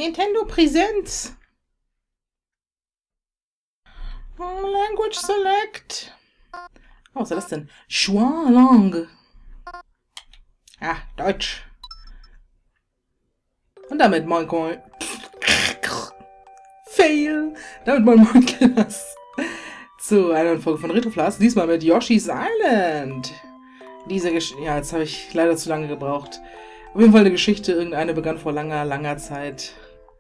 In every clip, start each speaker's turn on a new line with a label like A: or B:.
A: Nintendo Präsenz. Language Select. Oh, was ist das denn? Schwalang. Ah, Deutsch. Und damit moin moin. Fail. Damit moin moin Kinders. Zu einer Folge von Retroflask. Diesmal mit Yoshi's Island. Ja, jetzt habe ich leider zu lange gebraucht. Auf jeden Fall eine Geschichte. Irgendeine begann vor langer, langer Zeit.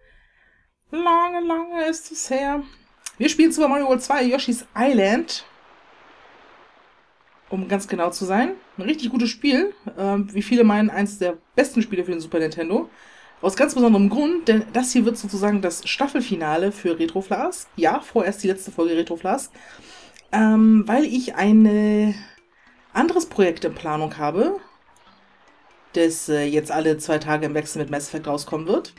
A: Lange ist es her. Wir spielen Super Mario World 2 Yoshi's Island. Um ganz genau zu sein. Ein richtig gutes Spiel. Wie viele meinen, eines der besten Spiele für den Super Nintendo. Aus ganz besonderem Grund, denn das hier wird sozusagen das Staffelfinale für Retroflask. Ja, vorerst die letzte Folge Retroflask. Weil ich ein anderes Projekt in Planung habe, das jetzt alle 2 Tage im Wechsel mit Mass Effect rauskommen wird.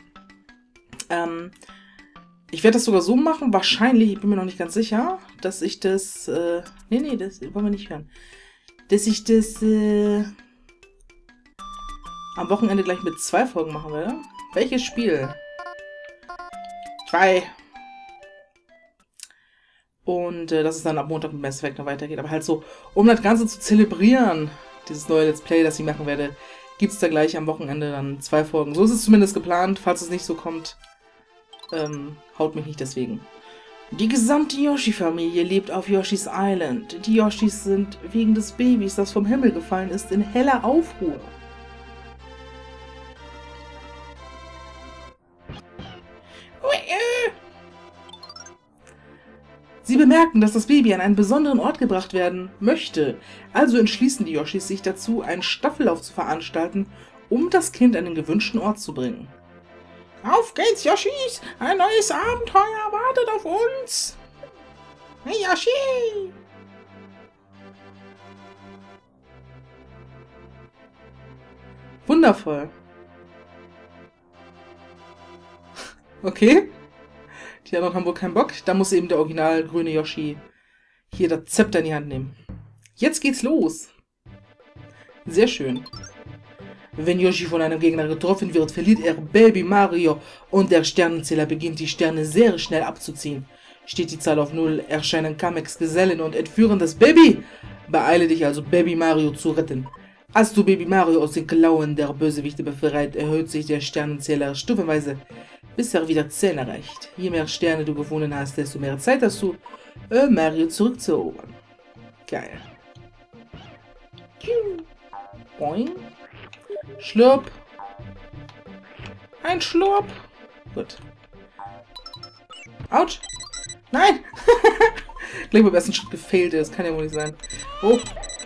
A: Ich werde das sogar so machen, wahrscheinlich, ich bin mir noch nicht ganz sicher, dass ich das, nee, das wollen wir nicht hören. Dass ich das, am Wochenende gleich mit 2 Folgen machen werde. Welches Spiel? 2. Und dass es dann ab Montag mit Mass Effect noch weitergeht. Aber halt so, um das Ganze zu zelebrieren, dieses neue Let's Play, das ich machen werde, gibt es da gleich am Wochenende dann 2 Folgen. So ist es zumindest geplant. Falls es nicht so kommt, haut mich nicht deswegen. Die gesamte Yoshi-Familie lebt auf Yoshi's Island. Die Yoshis sind wegen des Babys, das vom Himmel gefallen ist, in heller Aufruhr. Sie bemerken, dass das Baby an einen besonderen Ort gebracht werden möchte. Also entschließen die Yoshis sich dazu, einen Staffellauf zu veranstalten, um das Kind an den gewünschten Ort zu bringen. Auf geht's, Yoshis! Ein neues Abenteuer wartet auf uns! Hey, Yoshi! Wundervoll. Okay. Die anderen haben wohl keinen Bock. Da muss eben der original grüne Yoshi hier das Zepter in die Hand nehmen. Jetzt geht's los. Sehr schön. Wenn Yoshi von einem Gegner getroffen wird, verliert er Baby Mario und der Sternenzähler beginnt die Sterne sehr schnell abzuziehen. Steht die Zahl auf 0, erscheinen Kameks Gesellen und entführen das Baby. Beeile dich also, Baby Mario zu retten. Als du Baby Mario aus den Klauen der Bösewichte befreit, erhöht sich der Sternenzähler stufenweise, bis er wieder 10 erreicht. Je mehr Sterne du gefunden hast, desto mehr Zeit hast du, Mario zurückzuerobern. Geil. Boing. Schlurp. Ein Schlurp. Gut. Autsch. Nein. Gleich beim ersten Schritt gefailt. Das kann ja wohl nicht sein. Oh.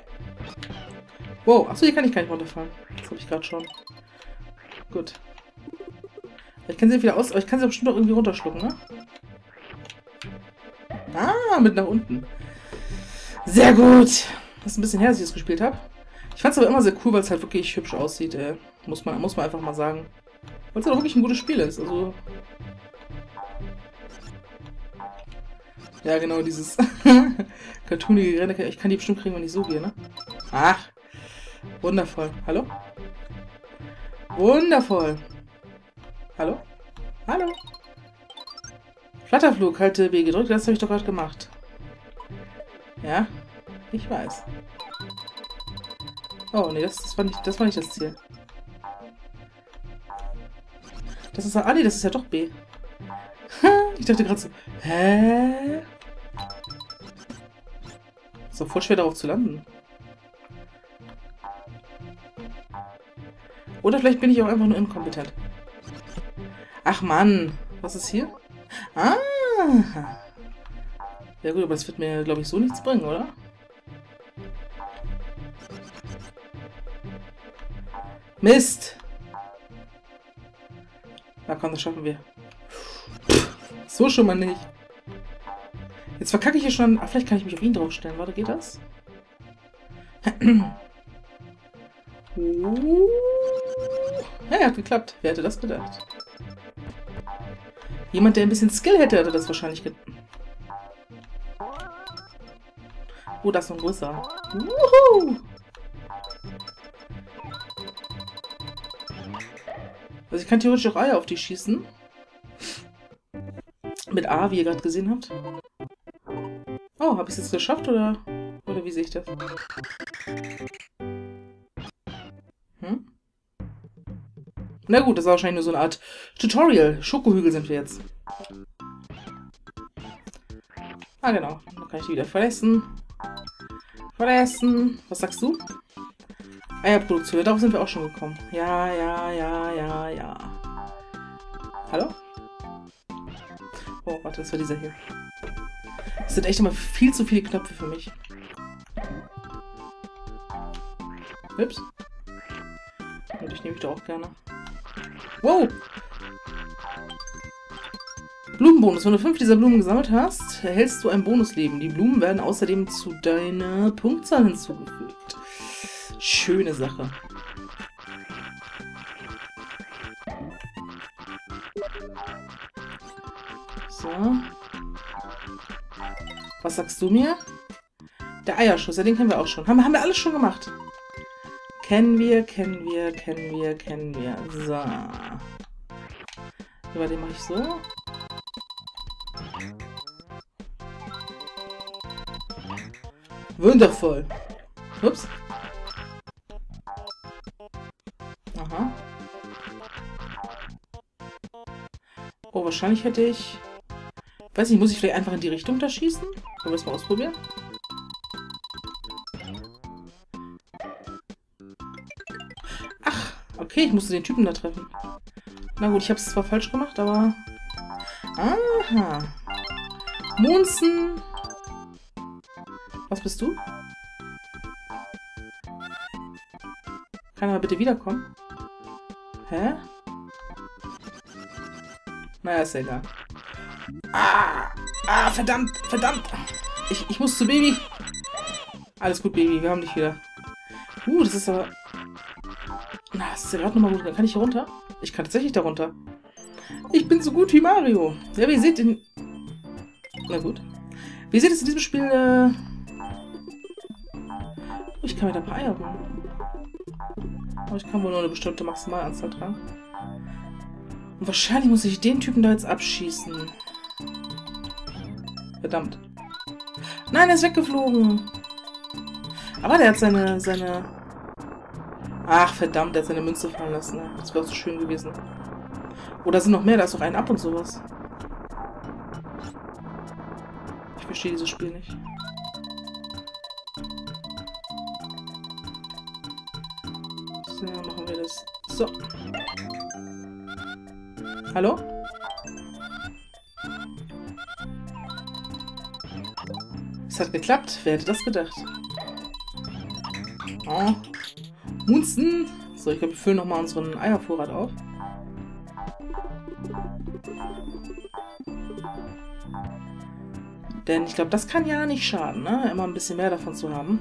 A: Wow. Achso, hier kann ich gar nicht runterfallen. Das habe ich gerade schon. Gut. Ich kann sie wieder aus, aber ich kann sie bestimmt auch irgendwie runterschlucken, ne? Ah, mit nach unten. Sehr gut. Das ist ein bisschen her, dass ich das gespielt habe. Ich fand es aber immer sehr cool, weil es halt wirklich hübsch aussieht, ey. Muss man einfach mal sagen. Weil es halt auch wirklich ein gutes Spiel ist, also... Ja, genau, dieses cartoonige Rennen. Ich kann die bestimmt kriegen, wenn ich so gehe, ne? Ach, wundervoll. Hallo? Wundervoll. Hallo? Hallo? Flatterflug, halte B gedrückt, das habe ich doch gerade gemacht. Ja, ich weiß. Oh, nee, das war nicht das Ziel. Das ist nee, das ist ja doch B. Ich dachte gerade so, hä? Ist doch voll schwer darauf zu landen. Oder vielleicht bin ich auch einfach nur inkompetent. Ach Mann, was ist hier? Ah! Ja gut, aber das wird mir, glaube ich, so nichts bringen, oder? Mist! Na komm, das schaffen wir. So schon mal nicht. Jetzt verkacke ich hier schon. Vielleicht kann ich mich auf ihn draufstellen. Warte, geht das? Ja, hat geklappt. Wer hätte das gedacht? Jemand, der ein bisschen Skill hätte, hätte das wahrscheinlich gedacht. Oh, das ist noch größer. Wuhu! Also ich kann theoretisch auch Eier auf die schießen. Mit A, wie ihr gerade gesehen habt. Oh, habe ich es jetzt geschafft oder wie sehe ich das? Hm? Na gut, das war wahrscheinlich nur so eine Art Tutorial. Schokohügel sind wir jetzt. Ah, genau. Dann kann ich die wieder verlassen. Verlassen. Was sagst du? Eierproduktion. Darauf sind wir auch schon gekommen. Ja. Hallo? Oh, warte, das war dieser hier. Das sind echt immer viel zu viele Knöpfe für mich. Ups. Und ich nehme ich doch auch gerne. Wow! Blumenbonus. Wenn du 5 dieser Blumen gesammelt hast, erhältst du ein Bonusleben. Die Blumen werden außerdem zu deiner Punktzahl hinzugefügt. Schöne Sache. So. Was sagst du mir? Der Eierschuss, ja, den kennen wir auch schon. Haben wir alles schon gemacht. Kennen wir. So. Ja, den mache ich so. Wundervoll. Ups. Aha. Oh, wahrscheinlich hätte ich... Weiß nicht, muss ich vielleicht einfach in die Richtung da schießen? Wollen wir es mal ausprobieren? Ach, okay, ich musste den Typen da treffen. Na gut, ich habe es zwar falsch gemacht, aber... Aha. Munzen. Was bist du? Kann er bitte wiederkommen? Hä? Naja, ist ja egal. Verdammt! Ich muss zu Baby. Alles gut, Baby, wir haben dich wieder. Das ist aber... Na, das ist ja gerade nochmal gut. Kann ich hier runter? Ich kann tatsächlich da runter. Ich bin so gut wie Mario. Ja, wie ihr seht in... Na gut. Wie ihr seht es in diesem Spiel, Ich kann mir da ein paar Eier holen. Aber ich kann wohl nur eine bestimmte Maximalanzahl tragen. Und wahrscheinlich muss ich den Typen da jetzt abschießen. Verdammt. Nein, er ist weggeflogen. Aber der hat seine... Ach, verdammt, der hat seine Münze fallen lassen. Das wäre auch so schön gewesen. Oder sind noch mehr? Da ist doch ein Ab und sowas. Ich verstehe dieses Spiel nicht. So, machen wir das. So. Hallo? Es hat geklappt. Wer hätte das gedacht? Oh. Munzen. So, ich glaube, wir füllen nochmal unseren Eiervorrat auf. Denn ich glaube, das kann ja nicht schaden, ne? Immer ein bisschen mehr davon zu haben.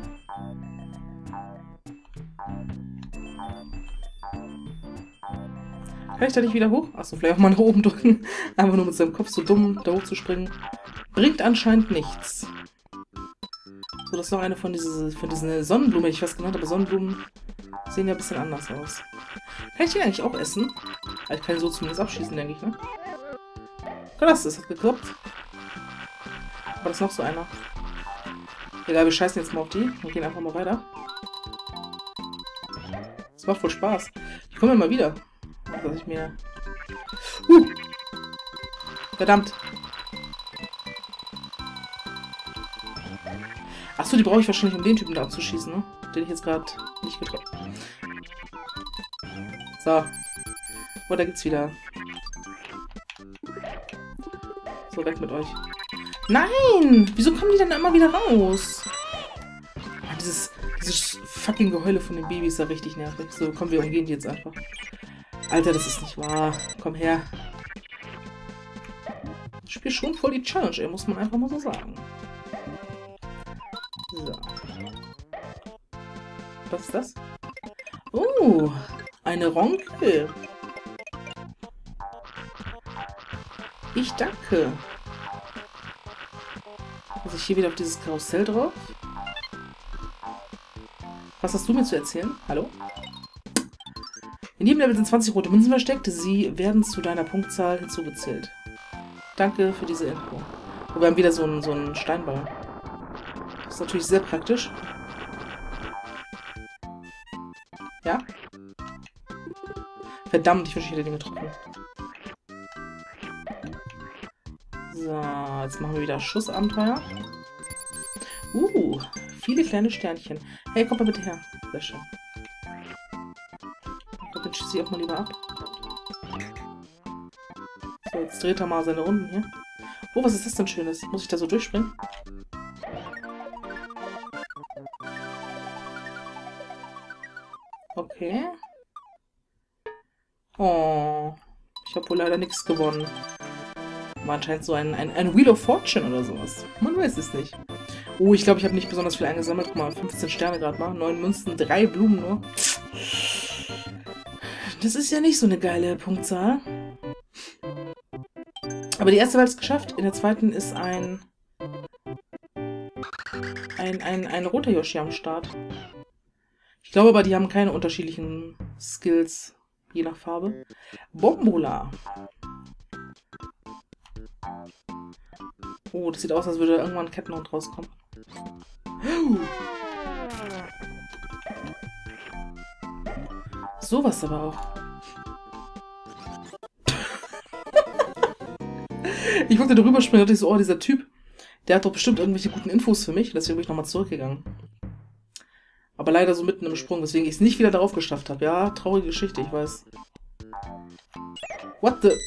A: Kann ich da nicht wieder hoch? Achso, vielleicht auch mal nach oben drücken. Einfach nur mit seinem Kopf so dumm da hoch zu springen. Bringt anscheinend nichts. So, das ist noch eine von diesen Sonnenblumen, hätte ich was genannt, aber Sonnenblumen sehen ja ein bisschen anders aus. Kann ich die eigentlich auch essen? Ich kann die so zumindest abschießen, denke ich, ne? Krass, das hat geklappt. Aber das ist noch so einer. Egal, wir scheißen jetzt mal auf die und gehen einfach mal weiter. Das macht voll Spaß. Ich komme immer wieder. Dass ich mir... Verdammt. Achso, die brauche ich wahrscheinlich, um den Typen da abzuschießen, ne? Den ich jetzt gerade nicht getroffen. So. Oh, da gibt's wieder. So, weg mit euch. Nein! Wieso kommen die denn immer wieder raus? Oh, dieses fucking Geheule von den Babys ist ja richtig nervig. So, komm, wir umgehen die jetzt einfach. Alter, das ist nicht wahr. Komm her. Ich spiele schon voll die Challenge, ey, muss man einfach mal so sagen. So. Was ist das? Oh, eine Ronkel. Ich danke. Muss ich hier wieder auf dieses Karussell drauf? Was hast du mir zu erzählen? Hallo? In jedem Level sind 20 rote Münzen versteckt. Sie werden zu deiner Punktzahl hinzugezählt. Danke für diese Info. Oh, wir haben wieder so einen Steinball. Das ist natürlich sehr praktisch. Ja? Verdammt, ich wünsche, ich hätte den getroffen. So, jetzt machen wir wieder Schussabenteuer. Viele kleine Sternchen. Hey, kommt mal bitte her. Sehr schön. Ich glaube, den schieße ich auch mal lieber ab. So, jetzt dreht er mal seine Runden hier. Oh, was ist das denn Schönes? Muss ich da so durchspringen? Okay. Oh. Ich habe wohl leider nichts gewonnen. War anscheinend so ein Wheel of Fortune oder sowas. Man weiß es nicht. Oh, ich glaube, ich habe nicht besonders viel eingesammelt. Guck mal, 15 Sterne gerade mal. 9 Münzen, 3 Blumen nur. Das ist ja nicht so eine geile Punktzahl. Aber die erste Welt ist geschafft. In der zweiten ist ein roter Yoshi am Start. Ich glaube aber, die haben keine unterschiedlichen Skills, je nach Farbe. Bombola. Oh, das sieht aus, als würde da irgendwann ein Kettenhund rauskommen. Sowas aber auch. Ich wollte darüber springen, dachte ich so, oh, dieser Typ, der hat doch bestimmt irgendwelche guten Infos für mich. Deswegen bin ich nochmal zurückgegangen. Aber leider so mitten im Sprung, weswegen ich es nicht wieder darauf geschafft habe. Ja, traurige Geschichte, ich weiß. What the...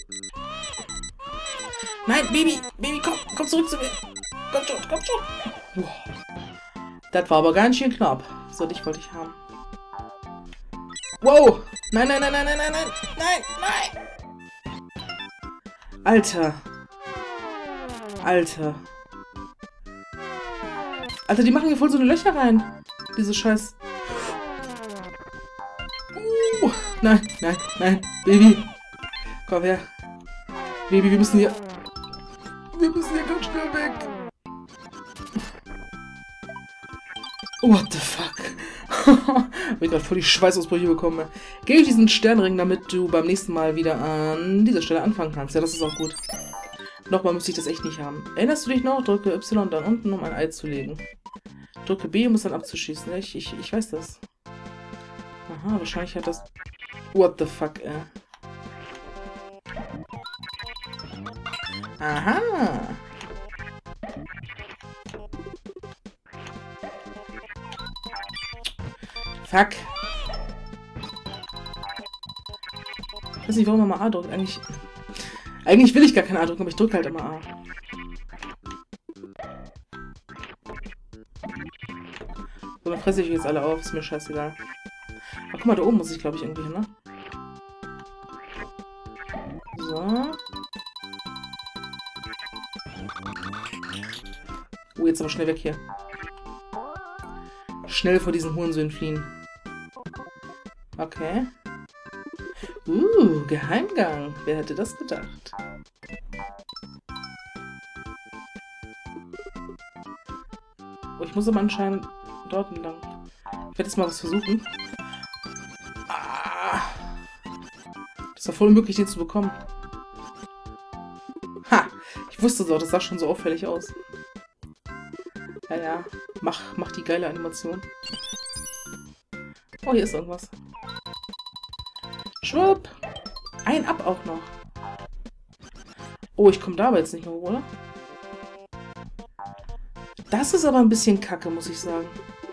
A: Nein, Baby, komm zurück zu mir. Komm schon. Wow. Das war aber ganz schön knapp. So, dich wollte ich haben. Wow. Nein. Alter, die machen hier voll so eine Löcher rein. Diese Scheiß... Nein. Baby. Komm her. Baby, wir müssen hier ganz schnell weg. What the fuck? Hab ich gerade voll die Schweißausbrüche bekommen. Gebe ich diesen Sternring, damit du beim nächsten Mal wieder an dieser Stelle anfangen kannst. Ja, das ist auch gut. Nochmal müsste ich das echt nicht haben. Erinnerst du dich noch? Drücke Y dann unten, um ein Ei zu legen. Drücke B, um es dann abzuschießen. Ich weiß das. Aha, wahrscheinlich hat das... What the fuck, Aha! Fuck! Ich weiß nicht, warum man mal A drückt. Eigentlich will ich gar kein A drücken, aber ich drücke halt immer A. So, dann fresse ich jetzt alle auf. Ist mir scheißegal. Ach, guck mal, da oben muss ich, glaube ich, irgendwie hin, ne? So. Oh, jetzt aber schnell weg hier. Schnell vor diesen Hurensöhnen fliehen. Okay. Geheimgang. Wer hätte das gedacht? Oh, ich muss aber anscheinend dort entlang. Ich werde jetzt mal was versuchen. Das war voll unmöglich, den zu bekommen. Ha! Ich wusste es auch, das sah schon so auffällig aus. Ja. Mach die geile Animation. Oh, hier ist irgendwas. Schwupp! Ein ab auch noch. Oh, ich komme da aber jetzt nicht mehr hoch, oder? Das ist aber ein bisschen kacke, muss ich sagen.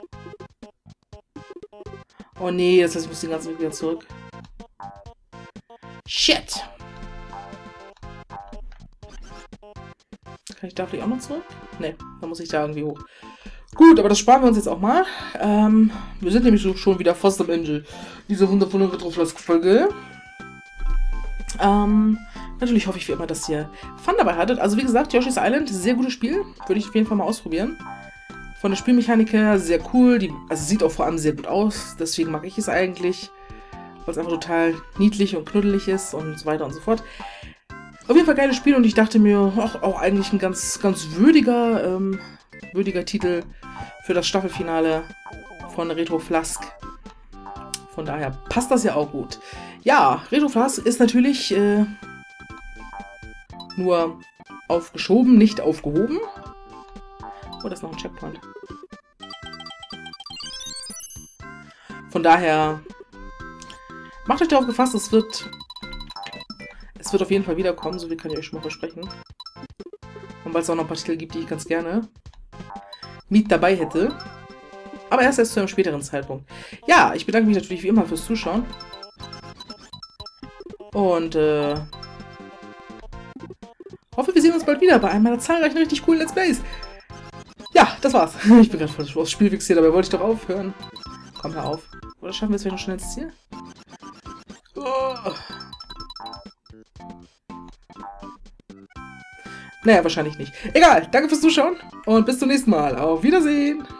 A: Oh nee, das heißt, ich muss den ganzen Weg wieder zurück. Shit! Kann ich da vielleicht auch noch zurück? Ne, dann muss ich da irgendwie hoch. Gut, aber das sparen wir uns jetzt auch mal. Wir sind nämlich schon wieder fast am Ende dieser wundervollen Retro-Flask-Folge. Natürlich hoffe ich wie immer, dass ihr Fun dabei hattet. Also wie gesagt, Yoshi's Island, sehr gutes Spiel. Würde ich auf jeden Fall mal ausprobieren. Von der Spielmechanik her sehr cool. Also sieht auch vor allem sehr gut aus. Deswegen mag ich es eigentlich. Weil es einfach total niedlich und knuddelig ist und so weiter und so fort. Auf jeden Fall geiles Spiel und ich dachte mir, auch eigentlich ein ganz würdiger Titel für das Staffelfinale von Retro Flask. Von daher passt das ja auch gut. Ja, Retroflask ist natürlich nur aufgeschoben, nicht aufgehoben. Oh, das ist noch ein Checkpoint. Von daher, macht euch darauf gefasst, es wird auf jeden Fall wiederkommen, so viel kann ich euch schon mal versprechen. Und weil es auch noch ein paar Titel gibt, die ich ganz gerne mit dabei hätte. Aber erst zu einem späteren Zeitpunkt. Ja, ich bedanke mich natürlich wie immer fürs Zuschauen. Und hoffe, wir sehen uns bald wieder bei einem meiner zahlreichen richtig coolen Let's Plays. Ja, das war's. Ich bin gerade voll aufs Spiel fixiert, dabei wollte ich doch aufhören. Komm, hör auf. Oder schaffen wir es vielleicht noch schnell ins Ziel? Oh. Naja, wahrscheinlich nicht. Egal, danke fürs Zuschauen und bis zum nächsten Mal. Auf Wiedersehen.